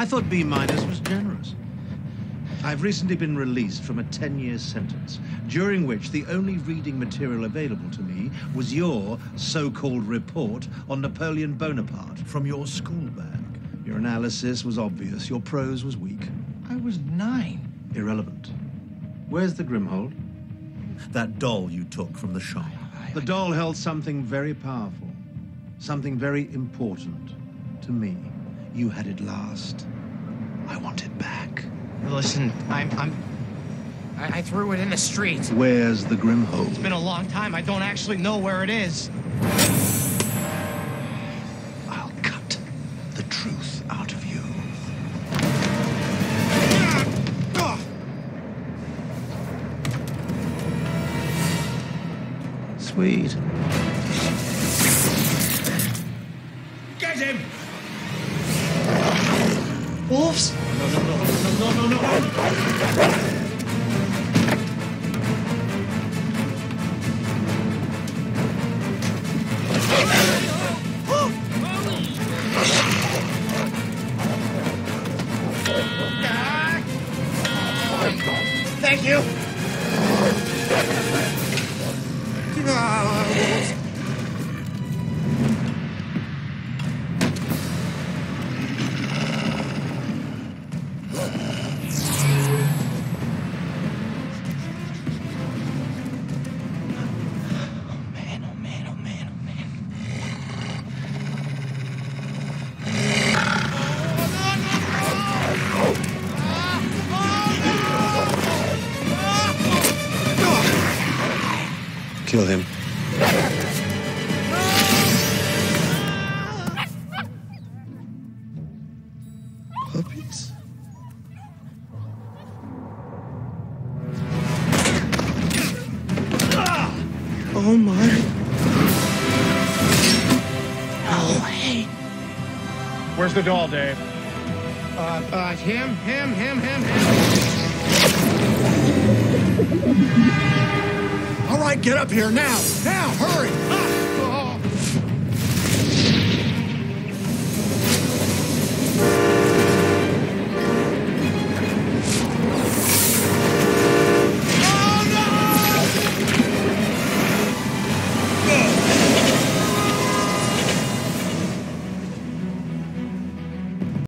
I thought B- was generous. I've recently been released from a 10-year sentence, during which the only reading material available to me was your so-called report on Napoleon Bonaparte from your school bag. Your analysis was obvious. Your prose was weak. I was 9. Irrelevant. Where's the Grimhold? That doll you took from the shop. The doll held something very powerful, something very important to me. You had it last. I want it back. Listen, I threw it in the street. Where's the Grimhold? It's been a long time. I don't actually know where it is. I'll cut the truth out of you. Sweet. Get him! Wolves? No. Thank you. Kill him. Puppies? Oh my. Oh, hey. Where's the doll, Dave? Him. All right, get up here now. Now, hurry.